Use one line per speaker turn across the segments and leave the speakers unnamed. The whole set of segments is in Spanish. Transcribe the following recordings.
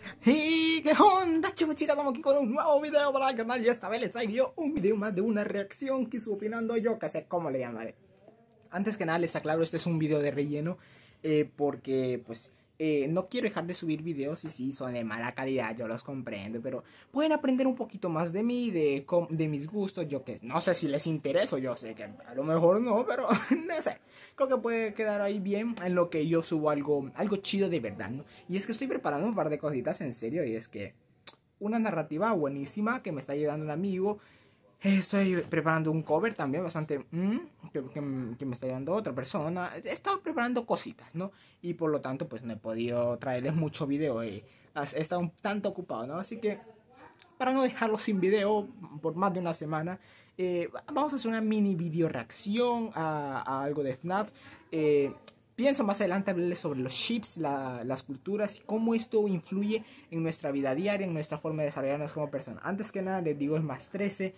Y qué onda, chicos, chicas, estamos aquí con un nuevo video para el canal. Y esta vez les traigo un video más de una reacción que estoy opinando yo, que sé cómo le llamaré. Antes que nada les aclaro, este es un video de relleno, porque pues no quiero dejar de subir videos. Y sí, son de mala calidad, yo los comprendo, pero pueden aprender un poquito más de mí, de mis gustos. Yo que no sé si les intereso, yo sé que a lo mejor no, pero no sé. Creo que puede quedar ahí bien en lo que yo subo algo chido de verdad, ¿no? Y es que estoy preparando un par de cositas en serio, y es que una narrativa buenísima que me está ayudando un amigo. Estoy preparando un cover también bastante que me está ayudando otra persona. He estado preparando cositas, ¿no? Y por lo tanto pues no he podido traerles mucho video. He estado un tanto ocupado, ¿no? Así que para no dejarlo sin video por más de una semana, vamos a hacer una mini video reacción a algo de FNAF. Pienso más adelante hablarles sobre los chips, las culturas y cómo esto influye en nuestra vida diaria, en nuestra forma de desarrollarnos como personas. Antes que nada les digo, es más 13.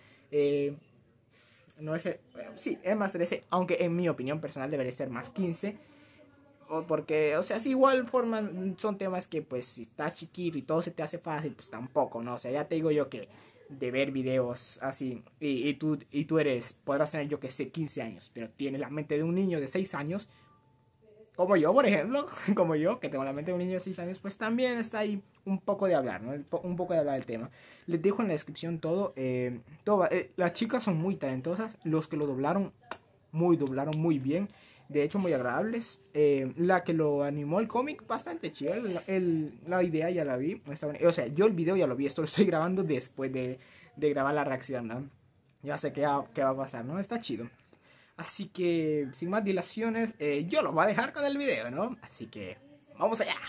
No es, sí, es más 13, aunque en mi opinión personal debería ser más 15. Porque, o sea, si igual forman, son temas que pues si está chiquito y todo se te hace fácil, pues tampoco, ¿no? O sea, ya te digo yo que de ver videos así, y tú podrás tener yo que sé 15 años, pero tienes la mente de un niño de 6 años, como yo, por ejemplo, como yo, que tengo la mente de un niño de 6 años, pues también está ahí un poco de hablar, ¿no? Un poco de hablar del tema. Les dejo en la descripción todo. Las chicas son muy talentosas, los que lo doblaron muy bien. De hecho, muy agradables. La que lo animó el cómic, bastante chido. La idea ya la vi. O sea, yo el video ya lo vi. Esto lo estoy grabando después de grabar la reacción, ¿no? Ya sé qué va a pasar, ¿no? Está chido. Así que, sin más dilaciones, yo lo voy a dejar con el video, ¿no? Así que, vamos allá.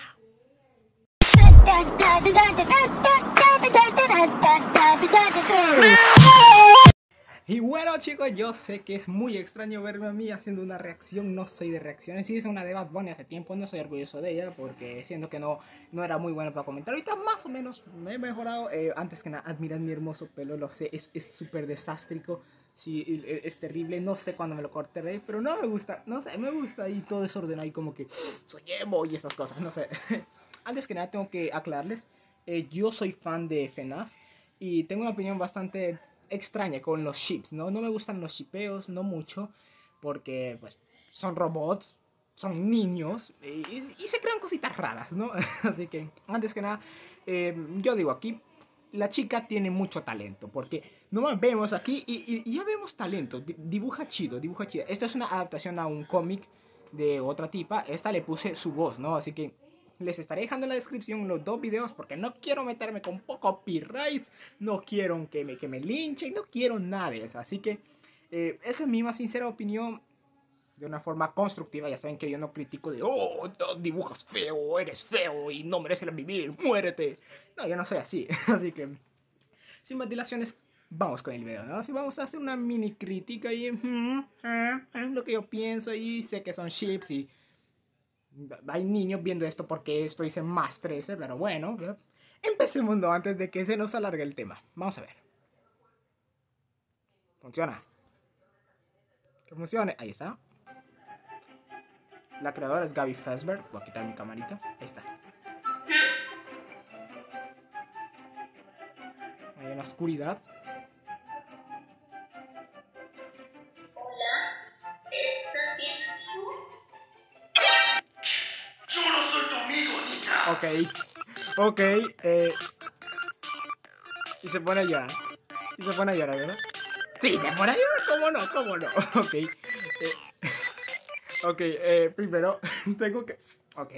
Y bueno, chicos, yo sé que es muy extraño verme a mí haciendo una reacción. No soy de reacciones. Sí hice una de Bad Bunny hace tiempo, no soy orgulloso de ella, porque siento que no era muy buena para comentar. Ahorita más o menos me he mejorado. Antes que nada, admirad mi hermoso pelo, lo sé, es súper desástrico. Sí, es terrible, no sé cuándo me lo cortaré, pero no me gusta, no sé, me gusta ahí todo desordenado y como que soy emo y estas cosas, no sé. Antes que nada tengo que aclararles, yo soy fan de FNAF y tengo una opinión bastante extraña con los ships, ¿no? No me gustan los shipeos, no mucho, porque pues son robots, son niños y se crean cositas raras, ¿no? Así que antes que nada, yo digo aquí, la chica tiene mucho talento, porque no vemos aquí y ya vemos talento, dibuja chido, dibuja chido. Esta es una adaptación a un cómic de otra tipa, esta le puse su voz, ¿no? Así que les estaré dejando en la descripción los dos videos porque no quiero meterme con copyrights, no quiero que me linchen, no quiero nada de eso. Así que esta es mi más sincera opinión de una forma constructiva. Ya saben que yo no critico de, oh, no, dibujas feo, eres feo y no mereces vivir, muérete. No, yo no soy así. Así que, sin más dilaciones, vamos con el video, ¿no? Así vamos a hacer una mini crítica y lo que yo pienso, y sé que son chips y hay niños viendo esto porque esto dice más 13, pero bueno, empecemos, ¿no? Antes de que se nos alargue el tema. Vamos a ver. Funciona. Que funcione. Ahí está. La creadora es Gaby Fazbear. Voy a quitar mi camarita. Ahí está. Hay una oscuridad.
Hola, ¿estás bien, amigo?
Yo no soy tu amigo, niña.
Ok. Y se pone a llorar. Y se pone a llorar, ¿verdad? Sí, se pone a llorar. ¿Cómo no? ¿Cómo no? Ok. Primero tengo que... Ok.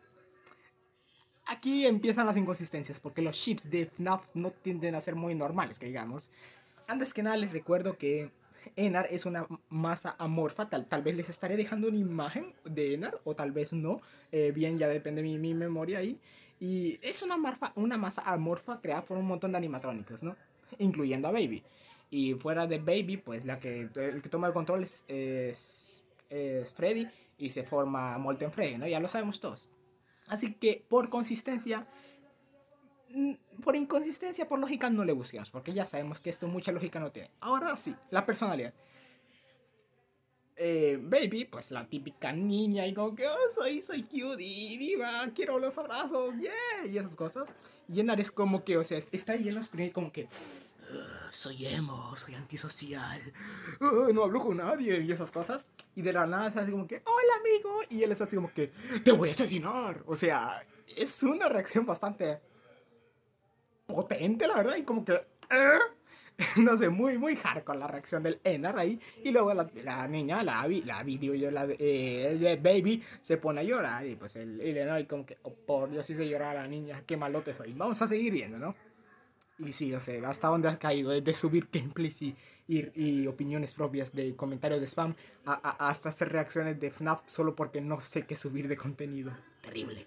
Aquí empiezan las inconsistencias, porque los chips de FNAF no tienden a ser muy normales, que digamos. Antes que nada les recuerdo que Enar es una masa amorfa. Tal vez les estaré dejando una imagen de Enar, o tal vez no. Bien, ya depende de mi memoria ahí. Y es una masa amorfa creada por un montón de animatrónicos, ¿no? Incluyendo a Baby. Y fuera de Baby, pues el que toma el control es Freddy, y se forma Molten Freddy, ¿no? Ya lo sabemos todos. Así que por inconsistencia, por lógica, no le busquemos, porque ya sabemos que esto mucha lógica no tiene. Ahora sí, la personalidad. Baby, pues la típica niña y como que oh, soy cute y viva, quiero los abrazos, yeah, y esas cosas. Y Enar es como que, o sea, está ahí en la oscuridad y como que soy emo, soy antisocial, no hablo con nadie y esas cosas. Y de la nada se hace como que hola amigo y él es así como que te voy a asesinar. O sea, es una reacción bastante potente, la verdad, y como que no sé, muy hardcore la reacción del Enar ahí. Y luego la niña, digo yo, Baby, se pone a llorar. Y pues el Enar como que, oh, por Dios, si se llora a la niña, qué malote soy. Vamos a seguir viendo, ¿no? Y sí, o sea, hasta dónde has caído, de subir gameplays y opiniones propias de comentarios de spam hasta hacer reacciones de FNAF solo porque no sé qué subir de contenido. Terrible.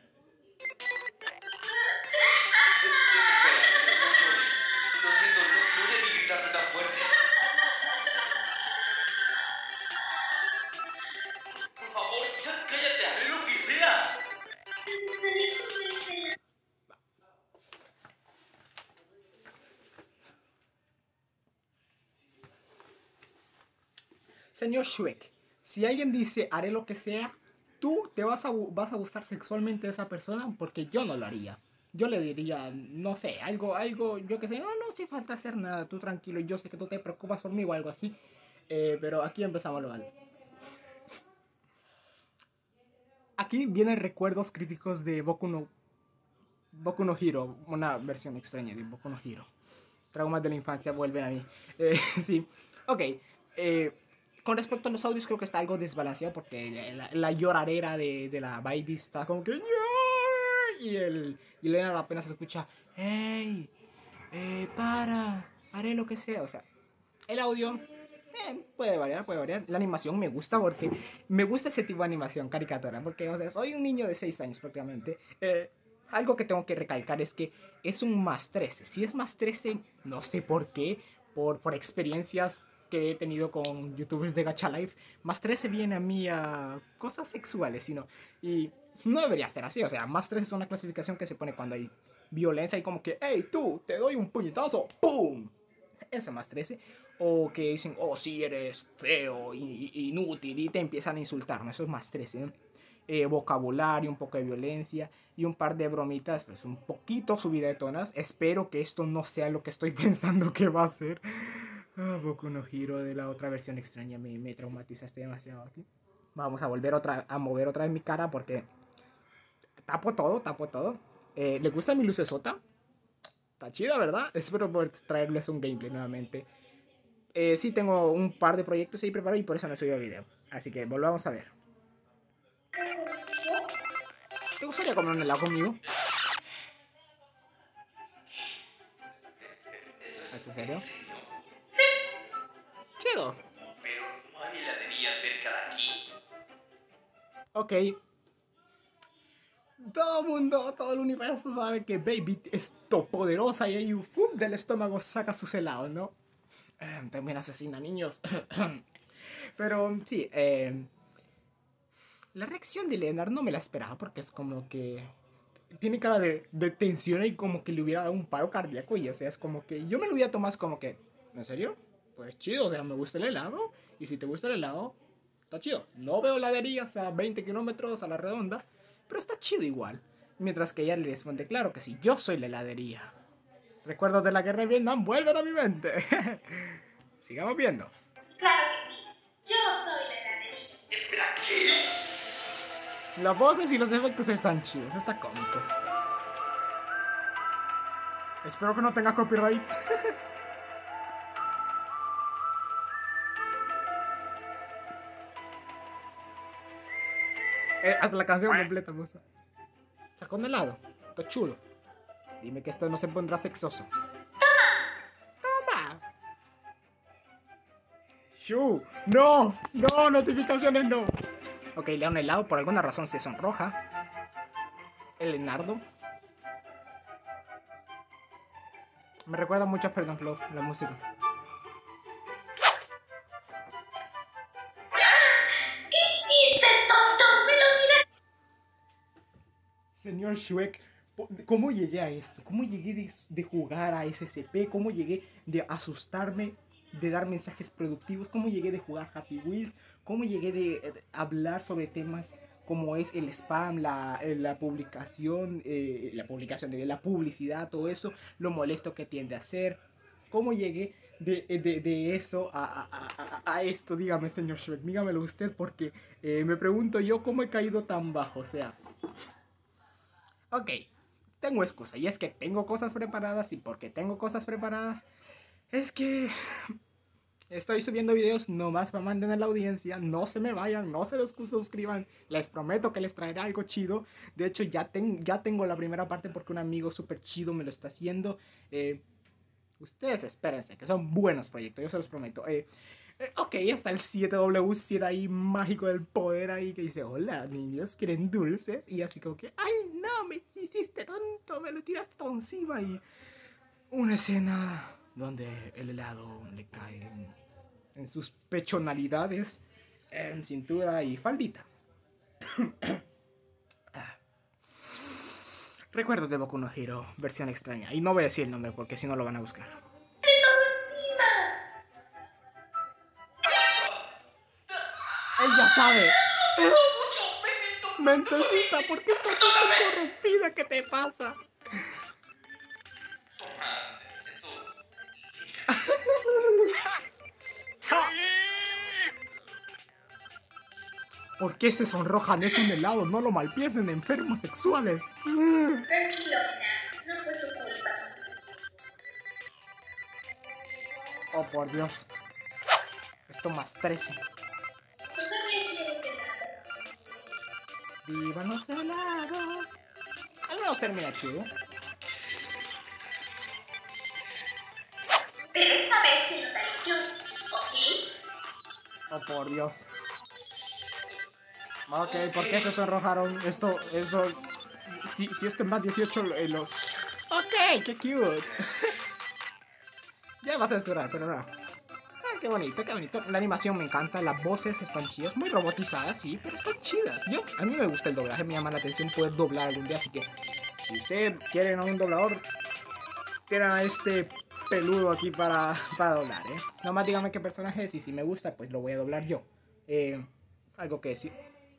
Lo siento, no debí gritarte tan fuerte. Por favor, ya cállate, haré lo que sea.
Señor Shrek, si alguien dice haré lo que sea, tú te vas a gustar sexualmente de esa persona porque yo no lo haría. Yo le diría, no sé, algo, yo que sé, no hace falta hacer nada, tú tranquilo, yo sé que tú te preocupas por mí o algo así. Pero aquí empezamos lo mal. Aquí vienen recuerdos críticos de Boku no Hero, una versión extraña de Boku no Hero. Traumas de la infancia vuelven a mí. Sí, ok. Con respecto a los audios creo que está algo desbalanceado porque la lloradera de la baby está como que y el Leonard apenas escucha hey, haré lo que sea, o sea, el audio puede variar. La animación me gusta porque me gusta ese tipo de animación caricatura porque, o sea, soy un niño de 6 años prácticamente. Algo que tengo que recalcar es que es un más 13. Si es más 13, no sé por qué, por experiencias que he tenido con youtubers de Gacha Life, más 13 viene a mí a cosas sexuales, sino, y no debería ser así, o sea, más 13 es una clasificación que se pone cuando hay violencia y como que, hey, tú, te doy un puñetazo, ¡pum! Eso más 13. O que dicen, oh, sí, eres feo, inútil, y te empiezan a insultar, ¿no? Eso es más 13, ¿no? Vocabulario, un poco de violencia y un par de bromitas, pues un poquito subida de tonas. Espero que esto no sea lo que estoy pensando que va a ser. Boku no Hero de la otra versión extraña me traumatizaste demasiado aquí. Vamos a volver a mover otra vez mi cara porque tapo todo. ¿Le gusta mi lucesota? Está chida, ¿verdad? Espero poder traerles un gameplay nuevamente. Sí, tengo un par de proyectos ahí preparados y por eso no he subido video. Así que volvamos a ver. ¿Te gustaría comer un helado conmigo? ¿Es en serio? Chido.
Pero no hay heladería cerca de aquí.
Ok. Todo el universo sabe que Baby es poderosa y ahí del estómago saca sus helados, ¿no? También asesina niños. Pero sí, la reacción de Leonard no me la esperaba porque es como que tiene cara de tensión y como que le hubiera dado un paro cardíaco y o sea, es como que yo me lo hubiera tomado como que, ¿en serio? Pues chido, o sea, me gusta el helado y si te gusta el helado, está chido. No veo heladerías a 20 kilómetros a la redonda, pero está chido igual. Mientras que ella le responde, claro que sí, yo soy la heladería. Recuerdos de la guerra de Vietnam vuelven a mi mente. Sigamos viendo.
Claro que sí. Yo soy la heladería.
Espera, ¿qué?
Las voces y los efectos están chidos, está cómico. Espero que no tenga copyright. Hasta la canción completa, moza. Sacó un helado. Está chulo. Dime que esto no se pondrá sexoso. ¡Toma! ¡Shu! ¡No! ¡No! ¡Notificaciones no! Ok, le da un helado. Por alguna razón se sonroja. El Leonardo. Me recuerda mucho a Fernand Flow, la música.
¿Qué hiciste, tonto? ¿Me lo miras?
Señor Shrek, ¿cómo llegué a esto? ¿Cómo llegué de jugar a SCP? ¿Cómo llegué de asustarme de dar mensajes productivos, cómo llegué de jugar Happy Wheels, cómo llegué de hablar sobre temas como es el spam, la publicación, la publicidad, todo eso, lo molesto que tiende a ser, cómo llegué de eso a esto. Dígame, señor Shrek, dígamelo usted, porque me pregunto yo cómo he caído tan bajo, o sea. Ok, tengo excusa, y es que tengo cosas preparadas, y porque tengo cosas preparadas, es que estoy subiendo videos nomás para mantener la audiencia. No se me vayan, no se les suscriban. Les prometo que les traeré algo chido. De hecho, ya tengo la primera parte porque un amigo súper chido me lo está haciendo. Ustedes espérense, que son buenos proyectos, yo se los prometo. Ok, está el 7W7 ahí, mágico del poder ahí, que dice: hola, niños, ¿quieren dulces? Y así como que: ay, no, me hiciste tonto, me lo tiraste todo encima. Y una escena donde el helado le cae en sus pechonalidades, en cintura y faldita. Recuerdos de Boku no Hero, versión extraña. Y no voy a decir el nombre porque si no lo van a buscar. Él ya sabe. Mentecita, ¿por qué estás tan corrompida? ¿Qué te pasa? ¿Por qué se sonrojan? Es un helado, no lo malpiensen, enfermos sexuales.
Tranquilo, no fue tu culpa.
Oh, por Dios. Esto más 13.
Tú también quieres helado.
¡Vivan los helados! Al menos termina chido.
Pero esta vez te lo daré yo, ¿ok?
Oh, por Dios. Ok, ¿por qué se sonrojaron? Esto, si es que en más 18 los... Ok, qué cute. Ya va a censurar, pero no. Qué bonito, qué bonito. La animación me encanta, las voces están chidas, muy robotizadas, sí, pero están chidas. A mí me gusta el doblaje, me llama la atención poder doblar algún día, así que si usted quiere a un doblador, tienen a este peludo aquí para doblar, Nomás dígame qué personaje es y si me gusta, pues lo voy a doblar yo. Algo que decir.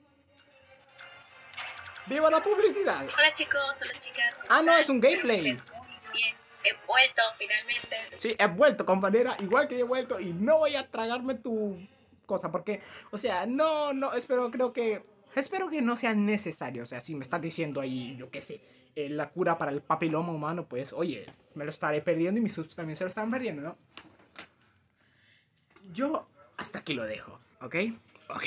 ¡Viva la publicidad!
Hola chicos, hola chicas.
Ah, no, es un gameplay.
Muy bien, he vuelto finalmente.
Sí, he vuelto, compañera, igual que he vuelto y no voy a tragarme tu cosa porque, o sea, no, espero que no sea necesario. O sea, si me estás diciendo ahí, yo qué sé, la cura para el papiloma humano, pues, oye, me lo estaré perdiendo y mis subs también se lo están perdiendo, ¿no? Yo hasta aquí lo dejo, ¿ok? Ok.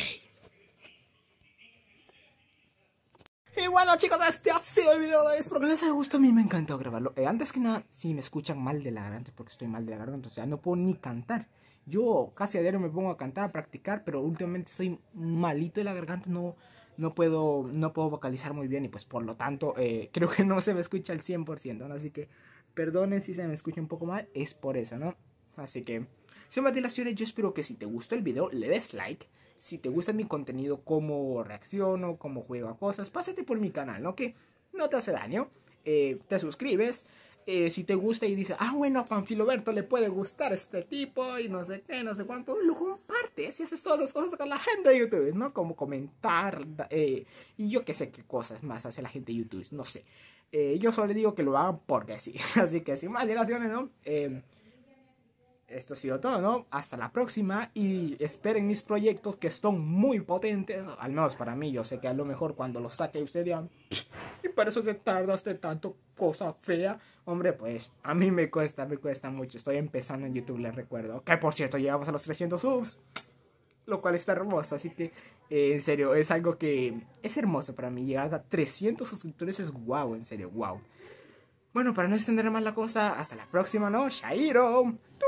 Y bueno, chicos, este ha sido el video de hoy. Espero que les haya gustado. A mí me encantó grabarlo. Antes que nada, si me escuchan mal de la garganta, porque estoy mal de la garganta, o sea, no puedo ni cantar. Yo casi a diario me pongo a cantar, a practicar, pero últimamente estoy malito de la garganta, no puedo vocalizar muy bien y pues por lo tanto creo que no se me escucha al 100%, ¿no? Así que perdonen si se me escucha un poco mal, es por eso, ¿no? Así que, sin más dilaciones, yo espero que si te gustó el video, le des like. Si te gusta mi contenido, cómo reacciono, cómo juego a cosas, pásate por mi canal, ¿no? Que no te hace daño. Te suscribes. Si te gusta y dices: ah, bueno, a Panfiloberto le puede gustar este tipo y no sé qué, no sé cuánto, lo compartes y haces todas esas cosas con la gente de YouTube, ¿no? Como comentar y yo qué sé qué cosas más hace la gente de YouTube, no sé. Yo solo digo que lo hagan porque sí. Así que sin más dilaciones, ¿no? Esto ha sido todo, ¿no? Hasta la próxima y esperen mis proyectos que son muy potentes, al menos para mí. Yo sé que a lo mejor cuando los saque usted dirán: y por eso te tardaste tanto, cosa fea. Hombre, pues a mí me cuesta mucho. Estoy empezando en YouTube, les recuerdo. Que por cierto, llegamos a los 300 subs, lo cual está hermoso. Así que, en serio, es algo que es hermoso para mí. Llegar a 300 suscriptores es wow, en serio, wow. Bueno, para no extender más la cosa, hasta la próxima, ¿no? ¡Shairo!